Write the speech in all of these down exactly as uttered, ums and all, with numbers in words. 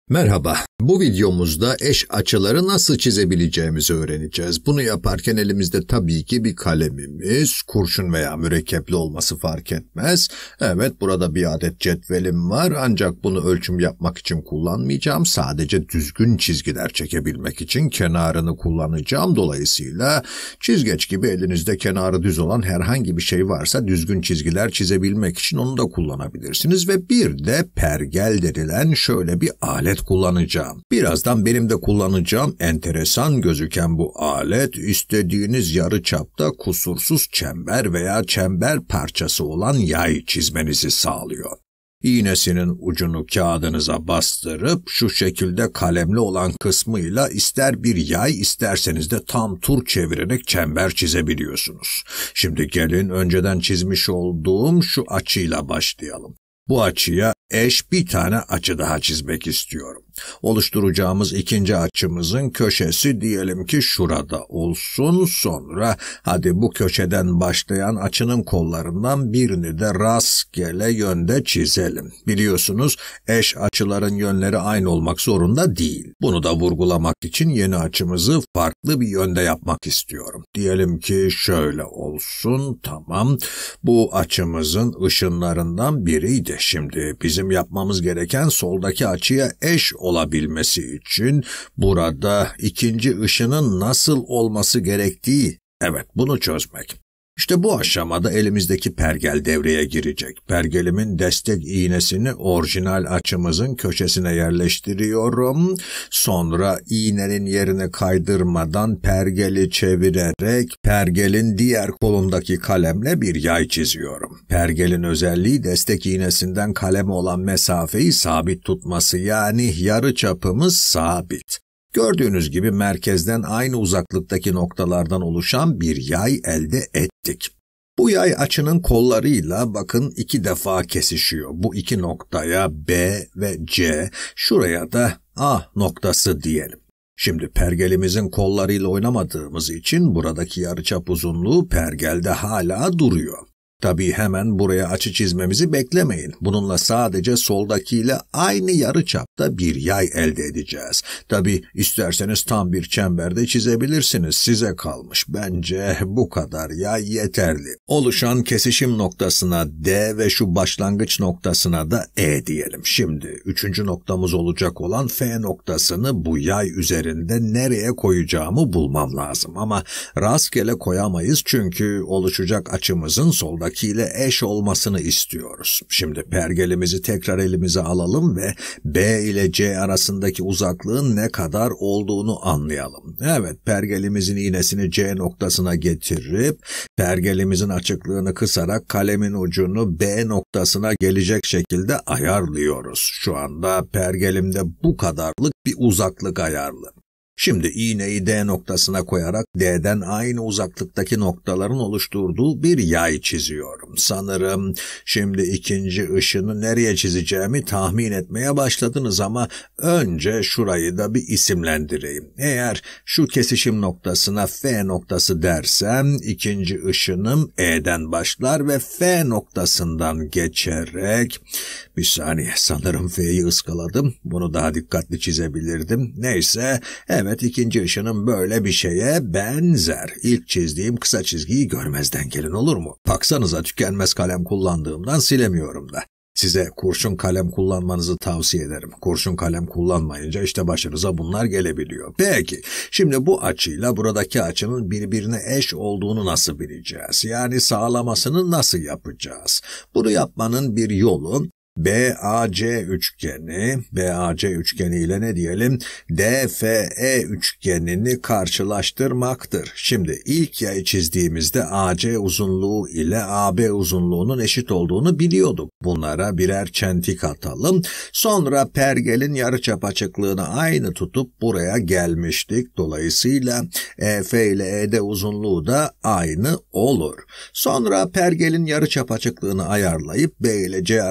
Merhaba, bu videomuzda eş açıları nasıl çizebileceğimizi öğreneceğiz. Bunu yaparken elimizde tabii ki bir kalemimiz, kurşun veya mürekkepli olması fark etmez. Evet, burada bir adet cetvelim var ancak bunu ölçüm yapmak için kullanmayacağım. Sadece düzgün çizgiler çekebilmek için kenarını kullanacağım. Dolayısıyla çizgeç gibi elinizde kenarı düz olan herhangi bir şey varsa düzgün çizgiler çizebilmek için onu da kullanabilirsiniz. Ve bir de pergel denilen şöyle bir alet kullanacağım. Birazdan benim de kullanacağım enteresan gözüken bu alet istediğiniz yarıçapta kusursuz çember veya çember parçası olan yay çizmenizi sağlıyor. İğnesinin ucunu kağıdınıza bastırıp şu şekilde kalemli olan kısmıyla ister bir yay isterseniz de tam tur çevirerek çember çizebiliyorsunuz. Şimdi gelin önceden çizmiş olduğum şu açıyla başlayalım. Bu açıya eş bir tane açı daha çizmek istiyorum. Oluşturacağımız ikinci açımızın köşesi diyelim ki şurada olsun. Sonra hadi bu köşeden başlayan açının kollarından birini de rastgele yönde çizelim. Biliyorsunuz eş açıların yönleri aynı olmak zorunda değil. Bunu da vurgulamak için yeni açımızı farklı bir yönde yapmak istiyorum. Diyelim ki şöyle olsun, tamam. Bu açımızın ışınlarından biriydi. Şimdi bizim yapmamız gereken soldaki açıya eş olabilmesi için burada ikinci ışının nasıl olması gerektiği, evet bunu çözmek. İşte bu aşamada elimizdeki pergel devreye girecek. Pergelimin destek iğnesini orijinal açımızın köşesine yerleştiriyorum. Sonra iğnenin yerine kaydırmadan pergeli çevirerek pergelin diğer kolundaki kalemle bir yay çiziyorum. Pergelin özelliği destek iğnesinden kaleme olan mesafeyi sabit tutması, yani yarıçapımız sabit. Gördüğünüz gibi merkezden aynı uzaklıktaki noktalardan oluşan bir yay elde ettik. Bu yay açının kollarıyla bakın iki defa kesişiyor. Bu iki noktaya B ve C, şuraya da A noktası diyelim. Şimdi pergelimizin kollarıyla oynamadığımız için buradaki yarıçap uzunluğu pergelde hala duruyor. Tabii hemen buraya açı çizmemizi beklemeyin. Bununla sadece soldakiyle aynı yarıçapta bir yay elde edeceğiz. Tabii isterseniz tam bir çemberde çizebilirsiniz. Size kalmış. Bence bu kadar yay yeterli. Oluşan kesişim noktasına D ve şu başlangıç noktasına da E diyelim. Şimdi üçüncü noktamız olacak olan F noktasını bu yay üzerinde nereye koyacağımı bulmam lazım. Ama rastgele koyamayız çünkü oluşacak açımızın soldaki ile eş olmasını istiyoruz. Şimdi pergelimizi tekrar elimize alalım ve B ile C arasındaki uzaklığın ne kadar olduğunu anlayalım. Evet, pergelimizin iğnesini C noktasına getirip pergelimizin açıklığını kısarak kalemin ucunu B noktasına gelecek şekilde ayarlıyoruz. Şu anda pergelimde bu kadarlık bir uzaklık ayarlı. Şimdi iğneyi D noktasına koyarak D'den aynı uzaklıktaki noktaların oluşturduğu bir yay çiziyorum. Sanırım şimdi ikinci ışını nereye çizeceğimi tahmin etmeye başladınız ama önce şurayı da bir isimlendireyim. Eğer şu kesişim noktasına F noktası dersem ikinci ışınım E'den başlar ve F noktasından geçerek, bir saniye sanırım F'yi ıskaladım. Bunu daha dikkatli çizebilirdim. Neyse, evet. Evet, ikinci ışınım böyle bir şeye benzer. İlk çizdiğim kısa çizgiyi görmezden gelin, olur mu? Baksanıza tükenmez kalem kullandığımdan silemiyorum da. Size kurşun kalem kullanmanızı tavsiye ederim. Kurşun kalem kullanmayınca işte başınıza bunlar gelebiliyor. Peki, şimdi bu açıyla buradaki açının birbirine eş olduğunu nasıl bileceğiz? Yani sağlamasını nasıl yapacağız? Bunu yapmanın bir yolu, B A C üçgeni, B A C üçgeni ile ne diyelim? D F E üçgenini karşılaştırmaktır. Şimdi ilk yayı çizdiğimizde A C uzunluğu ile A B uzunluğunun eşit olduğunu biliyorduk. Bunlara birer çentik atalım. Sonra pergelin yarıçap açıklığını aynı tutup buraya gelmiştik. Dolayısıyla E F ile E D uzunluğu da aynı olur. Sonra pergelin yarıçap açıklığını ayarlayıp B ile C arasındaki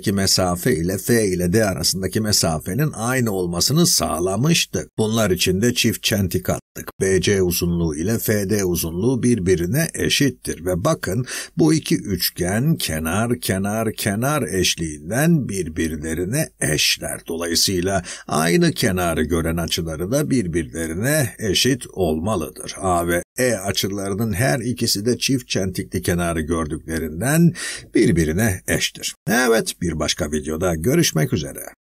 arasındaki mesafe ile F ile D arasındaki mesafenin aynı olmasını sağlamıştık. Bunlar için de çift çentik attık. B C uzunluğu ile F D uzunluğu birbirine eşittir ve bakın bu iki üçgen kenar kenar kenar eşliğinden birbirlerine eşler. Dolayısıyla aynı kenarı gören açıları da birbirlerine eşit olmalıdır. A ve E açılarının her ikisi de çift çentikli kenarı gördüklerinden birbirine eştir. Evet, bir başka videoda görüşmek üzere.